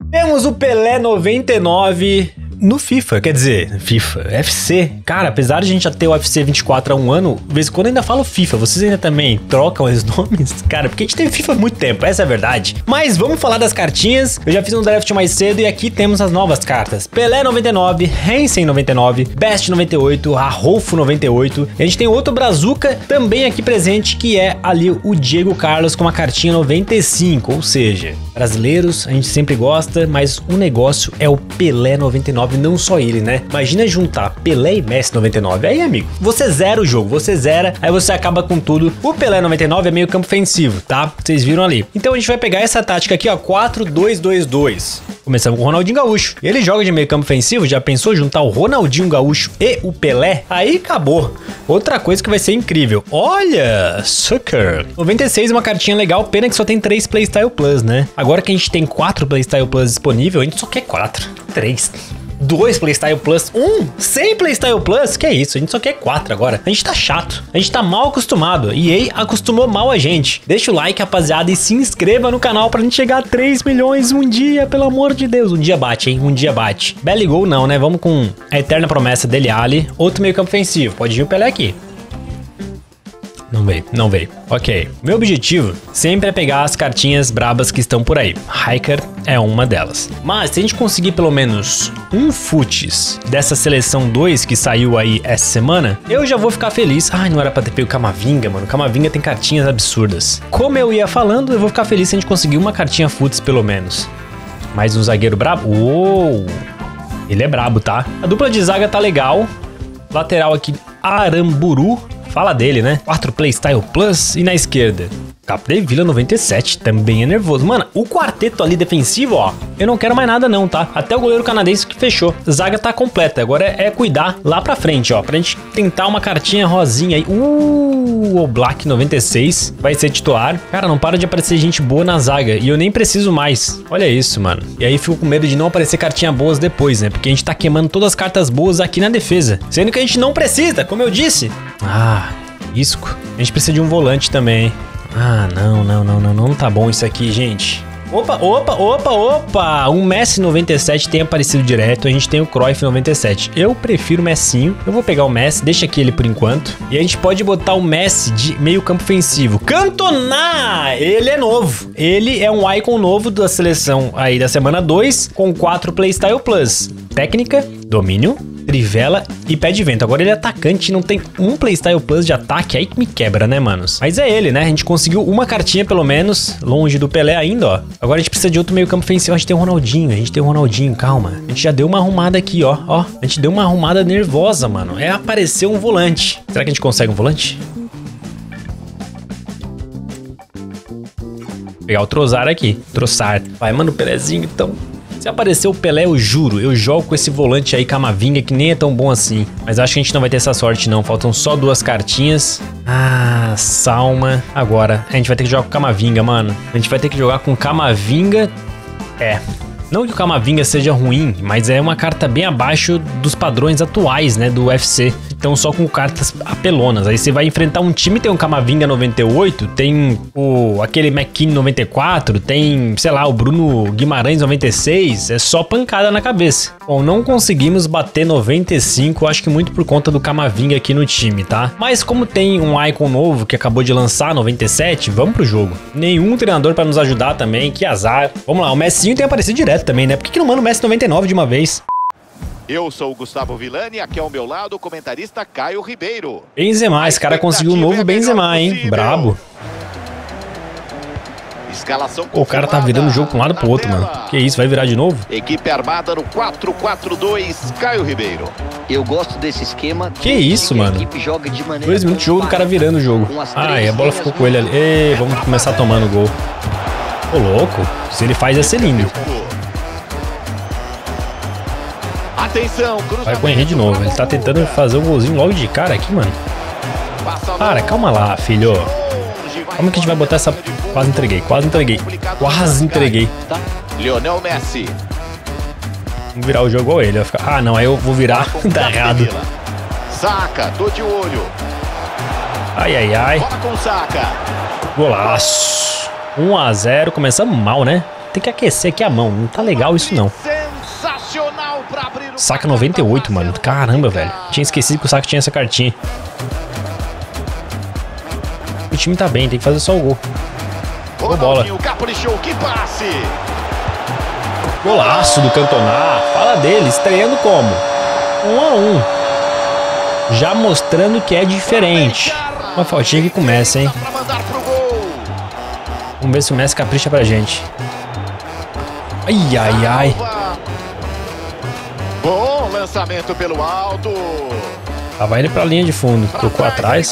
Temos o Pelé 99 no FIFA, quer dizer, FIFA, FC. Cara, apesar de a gente já ter o UFC 24 há um ano, de vez em quando eu ainda falo FIFA, vocês ainda também trocam os nomes? Cara, porque a gente teve FIFA há muito tempo, essa é a verdade. Mas vamos falar das cartinhas, eu já fiz um draft mais cedo e aqui temos as novas cartas. Pelé 99, Hansen 99, Best 98, Arrolfo 98. E a gente tem outro Brazuca também aqui presente, que é ali o Diego Carlos com uma cartinha 95, ou seja, brasileiros a gente sempre gosta, mas o negócio é o Pelé 99. Não só ele, né? Imagina juntar Pelé e Messi 99. Aí, amigo, você zera o jogo, você zera, aí você acaba com tudo. O Pelé 99 é meio campo ofensivo, tá? Vocês viram ali. Então a gente vai pegar essa tática aqui, ó, 4-2-2-2. Começamos com o Ronaldinho Gaúcho. Ele joga de meio campo ofensivo, já pensou juntar o Ronaldinho Gaúcho e o Pelé? Aí acabou. Outra coisa que vai ser incrível. Olha, sucker. 96 é uma cartinha legal, pena que só tem 3 Playstyle Plus, né? Agora que a gente tem 4 Playstyle Plus disponível, a gente só quer 4. 3. 2 Playstyle Plus, 100 Playstyle Plus, que é isso, a gente só quer 4 agora. A gente tá chato, a gente tá mal acostumado. EA acostumou mal a gente. Deixa o like, rapaziada, e se inscreva no canal pra gente chegar a 3 milhões um dia, pelo amor de Deus. Um dia bate, hein, um dia bate. Belly Gol não, né, vamos com a eterna promessa dele, Ali. Outro meio campo ofensivo, pode vir o Pelé aqui. Não veio, não veio. Ok, meu objetivo sempre é pegar as cartinhas brabas que estão por aí. Hiker é uma delas. Mas se a gente conseguir pelo menos um futs dessa seleção 2 que saiu aí essa semana, eu já vou ficar feliz. Ai, não era pra ter pego o Camavinga, mano. Camavinga tem cartinhas absurdas. Como eu ia falando, eu vou ficar feliz se a gente conseguir uma cartinha futs pelo menos. Mais um zagueiro brabo? Uou! Ele é brabo, tá? A dupla de zaga tá legal. Lateral aqui, Aramburu. Fala dele, né? 4 Playstyle Plus e na esquerda, Capdevila Vila 97, também é nervoso. Mano, o quarteto ali defensivo, ó, eu não quero mais nada não, tá? Até o goleiro canadense que fechou. Zaga tá completa, agora é cuidar lá pra frente, ó, pra gente tentar uma cartinha rosinha aí. O Black 96 vai ser titular. Cara, não para de aparecer gente boa na zaga e eu nem preciso mais. Olha isso, mano. E aí fico com medo de não aparecer cartinha boas depois, né? Porque a gente tá queimando todas as cartas boas aqui na defesa. Sendo que a gente não precisa, como eu disse. Ah, isco. A gente precisa de um volante também, hein? Ah, não tá bom isso aqui, gente. Opa! Um Messi 97 tem aparecido direto, a gente tem o Cruyff 97. Eu prefiro o Messinho, eu vou pegar o Messi, deixa aqui ele por enquanto. E a gente pode botar o Messi de meio campo ofensivo. Cantona! Ele é novo. Ele é um icon novo da seleção aí da semana 2, com 4 Playstyle Plus. Técnica, domínio, trivela e pé de vento. Agora ele é atacante, não tem um Playstyle Plus de ataque, aí que me quebra, né, manos? Mas é ele, né? A gente conseguiu uma cartinha pelo menos, longe do Pelé ainda, ó. Agora a gente precisa de outro meio campo ofensivo. A gente tem o Ronaldinho, calma. A gente já deu uma arrumada aqui, ó. A gente deu uma arrumada nervosa, mano. É aparecer um volante. Será que a gente consegue um volante? Vou pegar o Trossard aqui. Trossard. Vai, manda o Pelézinho, então. Se aparecer o Pelé, eu juro, eu jogo com esse volante aí, Camavinga, que nem é tão bom assim. Mas acho que a gente não vai ter essa sorte, não. Faltam só 2 cartinhas. Ah, Salma. Agora, a gente vai ter que jogar com Camavinga, mano. A gente vai ter que jogar com Camavinga. É. Não que o Camavinga seja ruim, mas é uma carta bem abaixo dos padrões atuais, né, do UFC. Então só com cartas apelonas. Aí você vai enfrentar um time, tem um Camavinga 98, tem aquele McKinney 94, tem, sei lá, o Bruno Guimarães 96, é só pancada na cabeça. Bom, não conseguimos bater 95, acho que muito por conta do Camavinga aqui no time, tá? Mas como tem um icon novo que acabou de lançar, 97, vamos pro jogo. Nenhum treinador pra nos ajudar também, que azar. Vamos lá, o Messinho tem aparecido direto também, né? Por que não manda o Messi 99 de uma vez? Eu sou o Gustavo Villani, aqui ao meu lado o comentarista Caio Ribeiro. Benzema, esse cara conseguiu um novo Benzema, hein? Brabo. Escalação o cara tá virando o jogo pra um lado pro outro, mano. Que isso, vai virar de novo? Equipe armada no 4-4-2, Caio Ribeiro. Eu gosto desse esquema. Que isso, mano? 2 minutos de jogo, o cara virando o jogo. Ai, a bola ficou com ele ali. Ei, vamos começar tomando o gol. Ô, louco. Se ele faz, ia ser lindo. Atenção, vai com o Henry de novo. Ele tá tentando fazer um golzinho logo de cara aqui, mano. Para, calma lá, filho. Como que a gente vai botar essa... Quase entreguei. Lionel Messi. Vamos virar o jogo igual ele. Vai ficar... Ah, não, aí eu vou virar. Tá errado. Saca, tô de olho. Ai. Bola com Saca. Golaço. 1 a 0. Começamos mal, né? tem que aquecer aqui a mão. Não tá legal isso, não. Sensacional pra abrir o Saka 98, mano. Caramba, velho. Tinha esquecido que o Saka tinha essa cartinha. O time tá bem, tem que fazer só o gol. Boa bola. Caprichou, que passe. Golaço do Cantona. Fala dele, estreando como? 1 a 1. Já mostrando que é diferente. Uma faltinha que começa, hein? Vamos ver se o Messi capricha pra gente. Ai, ai, ai. Bom lançamento pelo alto. Tava ele pra linha de fundo. Tocou atrás.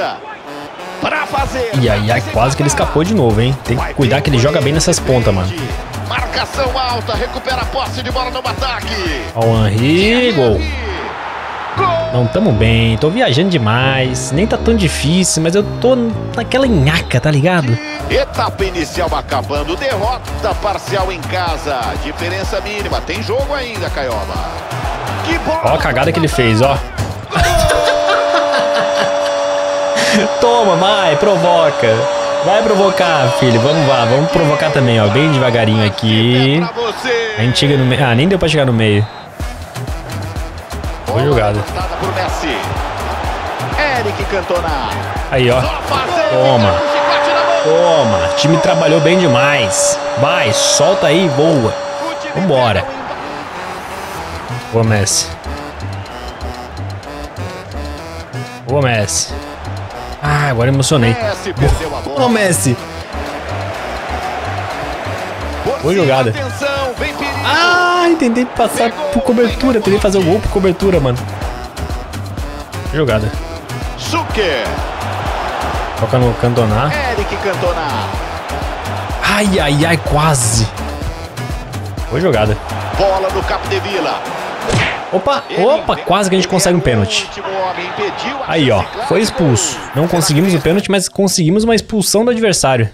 E ai, ai, quase que ele escapou de novo, hein? Tem que cuidar que ele joga bem nessas pontas, mano. Marcação alta, recupera a posse de bola no ataque. Ó o Henry, gol. Não tamo bem, tô viajando demais. Nem tá tão difícil, mas eu tô naquela nhaca, tá ligado? Etapa inicial acabando, derrota parcial em casa. Diferença mínima, tem jogo ainda, Caioba. Que bola! Ó a cagada que ele fez, ó. Toma, vai, provoca. Vai provocar, filho. Vamos provocar também, ó. Bem devagarinho aqui. A gente chega no meio. Ah, nem deu pra chegar no meio. Boa jogada. Eric Cantona. Aí, ó. Toma. Toma. O time trabalhou bem demais. Vai, solta aí, boa. Vambora. Boa, Messi. Boa, Messi. Ah, agora emocionei. Ô, Messi. Boa jogada. Ai, tentei passar por cobertura. Tentei fazer o gol por cobertura, mano. Boa jogada. Zucker. Toca no Cantona. Eric Cantona. Ai, ai, ai, quase. Boa jogada. Bola do Capdevila. Opa, opa, quase que a gente consegue um pênalti. Aí, ó, foi expulso. Não conseguimos o pênalti, mas conseguimos uma expulsão do adversário.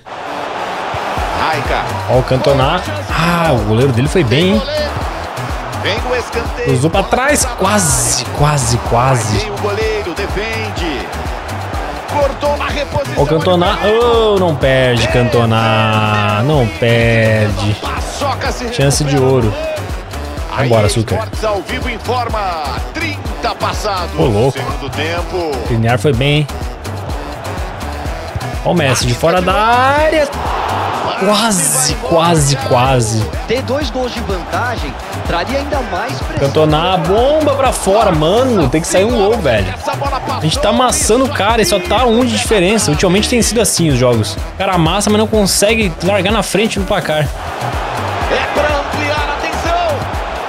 Ó o Cantona. Ah, o goleiro dele foi bem, hein? Cruzou pra trás, quase. Ó o Cantona. Oh, não perde, Cantona. Não perde. Chance de ouro. Vambora, Zucker. Ao vivo informa 30 passados. Ô, louco. Segundo tempo. O Linear foi bem, hein? Ó o Messi de fora da área. Quase. Ter 2 gols de vantagem traria ainda mais pressão. Cantona, bomba pra fora, mano. Tem que sair um gol, velho. A gente tá amassando o cara e só tá 1 de diferença. Ultimamente tem sido assim os jogos. O cara amassa, mas não consegue largar na frente no placar. É pra ampliar a atenção.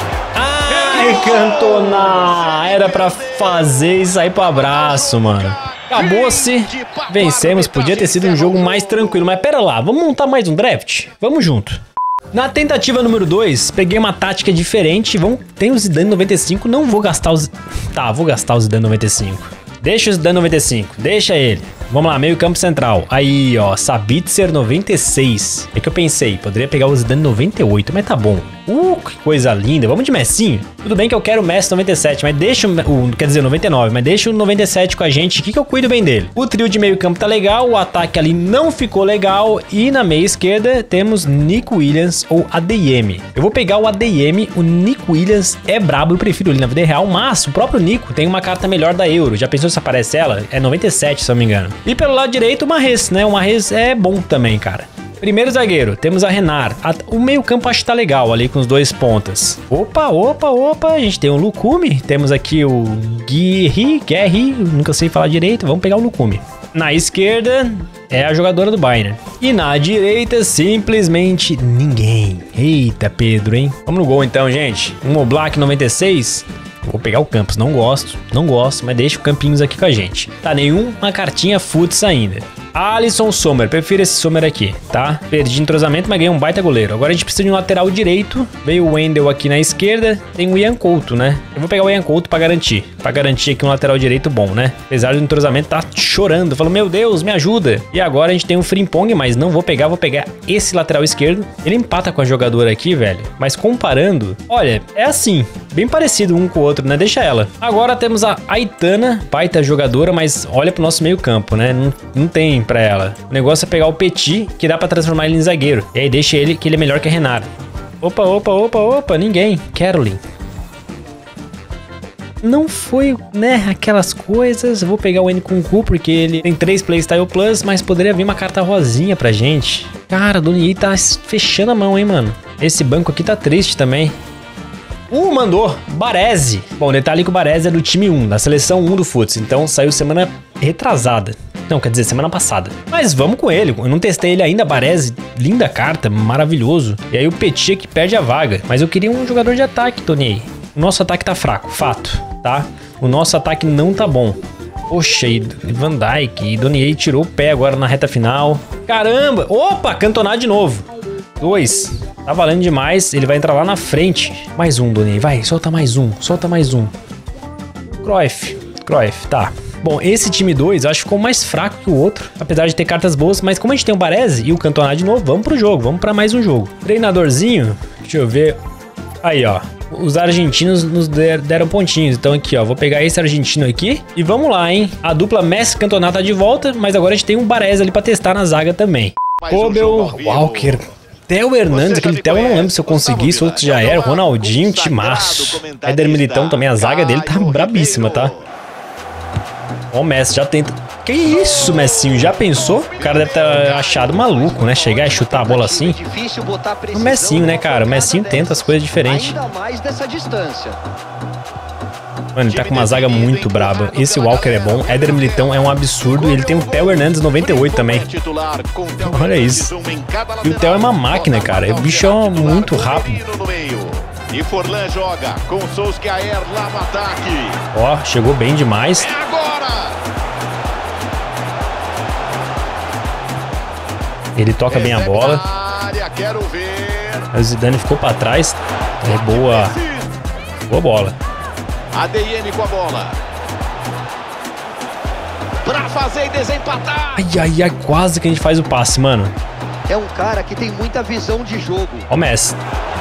Ai, Cantona. Era pra fazer e sair pro abraço, mano. Acabou-se. Vencemos. Podia ter sido um jogo mais tranquilo. Mas pera lá, vamos montar mais um draft? Vamos junto. Na tentativa número 2, peguei uma tática diferente. Tem o Zidane 95. Não vou gastar os... Tá, vou gastar o Zidane 95. Deixa o Zidane 95. Deixa ele. Vamos lá, meio campo central. Aí, ó, Sabitzer 96. É que eu pensei, poderia pegar o Zidane 98, mas tá bom. Que coisa linda. Vamos de Messinho. Tudo bem que eu quero o Messi 97, mas deixa quer dizer, 99, mas deixa o 97 com a gente, que eu cuido bem dele. O trio de meio campo tá legal, o ataque ali não ficou legal, e na meia esquerda temos Nico Williams ou ADM. Eu vou pegar o ADM, o Nico Williams é brabo, eu prefiro ele na vida real, mas o próprio Nico tem uma carta melhor da Euro. Já pensou se aparece ela? É 97, se eu não me engano. E pelo lado direito, o Mahrez, né? O Mahrez é bom também, cara. Primeiro zagueiro, temos a Renard. O meio campo acho que tá legal ali com os 2 pontas. Opa, a gente tem o Lucumi. Temos aqui o Guerri, nunca sei falar direito. Vamos pegar o Lucumi. Na esquerda é a jogadora do Bayern. E na direita, simplesmente ninguém. Eita, Pedro, hein? Vamos no gol então, gente. Um Oblak 96. Vou pegar o Campos, não gosto, mas deixa o Campinhos aqui com a gente. Tá, nenhuma cartinha futs ainda. Alisson Sommer, prefiro esse Sommer aqui, tá? Perdi entrosamento, mas ganhei um baita goleiro. Agora a gente precisa de um lateral direito. Veio o Wendel aqui na esquerda. Tem o Ian Couto, né? Eu vou pegar o Ian Couto pra garantir. Pra garantir aqui um lateral direito bom, né? Apesar do entrosamento tá chorando. Falou, meu Deus, me ajuda. E agora a gente tem um Frimpong, mas não vou pegar. Vou pegar esse lateral esquerdo. Ele empata com a jogadora aqui, velho. Mas comparando, olha, é assim. bem parecido um com o outro, né? Deixa ela. Agora temos a Aitana, baita jogadora, mas olha pro nosso meio campo, né? Não tem pra ela. O negócio é pegar o Petit, que dá pra transformar ele em zagueiro. E aí deixa ele, que ele é melhor que a Renata. Opa, ninguém. Caroline. Não foi, né, aquelas coisas. Vou pegar o N com Cu, porque ele tem 3 Playstyle Plus, mas poderia vir uma carta rosinha pra gente. Cara, o Donier tá fechando a mão, hein, mano. Esse banco aqui tá triste também. Mandou. Baresi. Bom, detalhe que o Baresi é do time 1, da seleção 1 do Futs. Então saiu semana retrasada. Não, quer dizer, semana passada. Mas vamos com ele. Eu não testei ele ainda, Baresi. Linda carta, maravilhoso. E aí o Petit que perde a vaga. Mas eu queria um jogador de ataque, Tony. O nosso ataque tá fraco, fato, tá? O nosso ataque não tá bom. Poxa, e Van Dijk e Donier tirou o pé agora na reta final. Caramba! Opa, Cantona de novo. 2. Tá valendo demais. Ele vai entrar lá na frente. Mais um, Donier. Vai, solta mais um. Cruyff, tá. Bom, esse time 2 eu acho que ficou mais fraco que o outro, apesar de ter cartas boas, mas como a gente tem o Baresi e o Cantona de novo, vamos pro jogo, vamos pra mais um jogo. Treinadorzinho, deixa eu ver. Aí, ó. Os argentinos nos deram pontinhos. Então aqui, ó, vou pegar esse argentino aqui e vamos lá, hein? A dupla Messi-Cantona tá de volta, mas agora a gente tem um Baresi ali pra testar na zaga também. Kobel, Walker, Theo Hernandes, aquele Theo eu não lembro se eu consegui, se outro já era, Ronaldinho, timaço. Éder Militão também, a zaga dele tá brabíssima, tá? Ó, o Messi já tenta. Que isso, Messinho? Já pensou? O cara deve ter achado maluco, né? Chegar e chutar a bola assim. O Messinho, né, cara? O Messinho tenta as coisas diferentes. Mano, ele tá com uma zaga muito braba. Esse Walker é bom. Éder Militão é um absurdo. E ele tem o Theo Hernandes 98 também. Olha isso. E o Theo é uma máquina, cara. O bicho é muito rápido. E Forlan joga com Solskjaer lá no ataque. Ó, chegou bem demais. É agora! Ele toca bem a bola. Quero ver. O Zidane ficou pra trás. É boa. Boa bola. ADM com a bola. Pra fazer e desempatar. Ai, quase que a gente faz o passe, mano. É um cara que tem muita visão de jogo. Ó o Messi.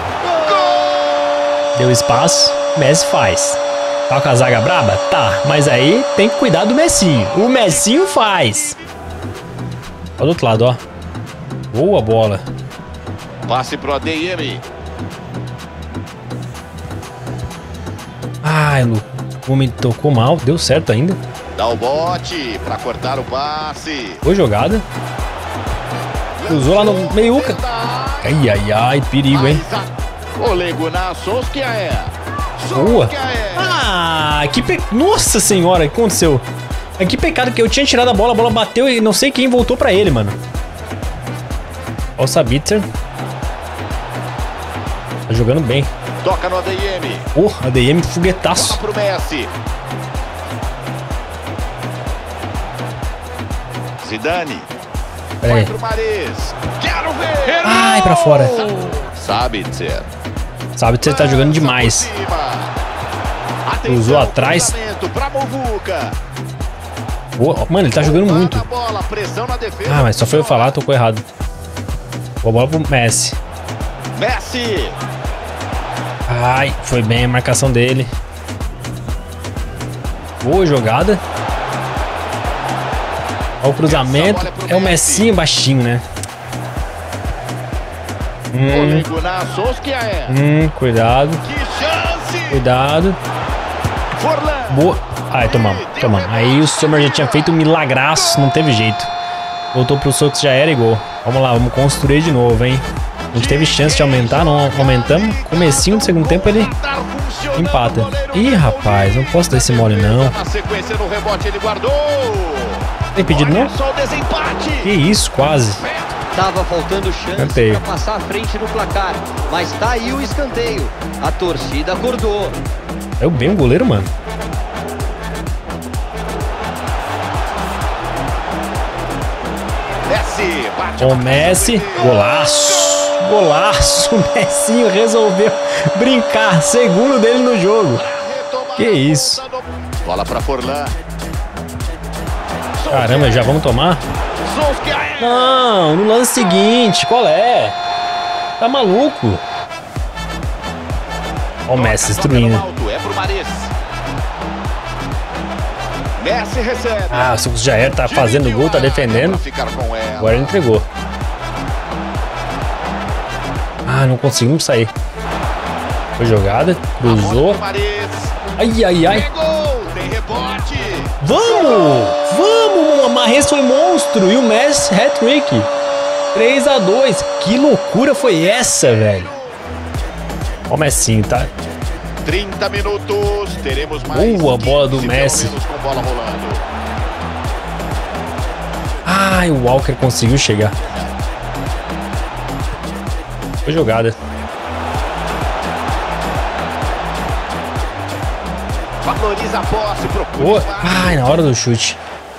Deu espaço, Messi faz. Tá com a zaga braba? Tá, mas aí tem que cuidar do Messinho. O Messinho faz. Ó do outro lado, ó. Boa bola. Passe pro ADM. Ai, o me tocou mal. Deu certo ainda. Dá o bote pra cortar o passe. Boa jogada. Cruzou lá no meiuca. Ai, perigo, hein? Olego na Solskjaer. Boa. Ah, Nossa senhora, o que aconteceu? Que pecado que eu tinha tirado a bola bateu e não sei quem voltou pra ele, mano. Ó o Sabitzer. Tá jogando bem. Toca no ADM. ADM foguetaço. Pro Messi. Zidane. Vai pro Mahrez. Quero ver. Ai, pra fora. Sabitzer. Sabitzer tá jogando demais. Cruzou atrás. Boa. Mano, ele tá jogando muito. Ah, mas só foi eu falar, tocou errado. Boa bola pro Messi. Messi. Ai, foi bem a marcação dele. Boa jogada. Olha o cruzamento. É o Messinho baixinho, né? Cuidado. Cuidado. Boa. Ai, tomamos. Aí o Sommer já tinha feito um milagraço, não teve jeito. Voltou pro soco, já era e gol. Vamos lá, vamos construir de novo, hein? A gente teve chance de aumentar, não aumentamos. Comecinho do segundo tempo ele empata. Ih, rapaz, não posso dar esse mole não. Tem pedido não? Que isso, quase. Tava faltando chance para passar à frente no placar, mas tá aí o escanteio. A torcida acordou. É bem o goleiro, mano. Messi, bate o Messi, golaço. O Messinho resolveu brincar, segundo dele no jogo. Que isso. Bola para Forlan. Caramba, já vamos tomar? Não, no lance seguinte, qual é? Tá maluco? Ó o Messi destruindo. É pro Messi recebe. Ah, o Jair tá fazendo gol, tá defendendo. Agora ele entregou. Ah, não conseguimos sair. Foi jogada, cruzou. Ai, ai, ai. Vamos! Vamos! O Mahrez foi monstro e o Messi hat-trick. 3-2. Que loucura foi essa, velho? Ó o Messinho, tá? 30 minutos, teremos mais. Boa bola do Messi. Com bola rolando. Ai, o Walker conseguiu chegar. Foi jogada. Valoriza a posse, procura. Boa. Ai, na hora do chute.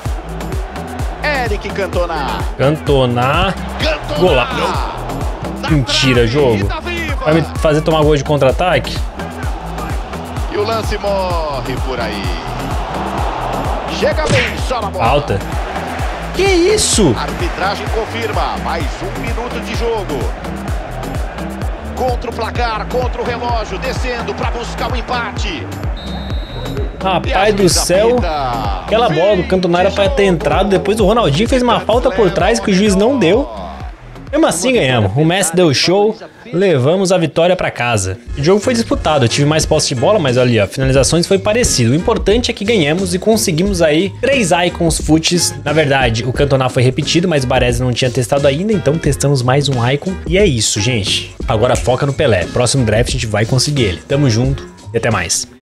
Eric Cantona. Cantona. Gola. Mentira, jogo. Vai me fazer tomar gol de contra-ataque? E o lance morre por aí. Chega bem, só na bola. Falta. Que isso? A arbitragem confirma. Mais 1 minuto de jogo. Contra o placar, contra o relógio. Descendo para buscar o empate. Rapaz do céu. Aquela bola do Cantona era para ter entrado. Depois o Ronaldinho fez uma falta por trás que o juiz não deu. Mesmo assim ganhamos. O Messi deu show. Levamos a vitória para casa. O jogo foi disputado, eu tive mais posse de bola, mas olha, finalizações foi parecido. O importante é que ganhamos e conseguimos aí 3 icons foots. Na verdade, o Cantona foi repetido, mas o Baresi não tinha testado ainda, então testamos mais um icon. E é isso, gente. Agora foca no Pelé. Próximo draft a gente vai conseguir ele. Tamo junto e até mais.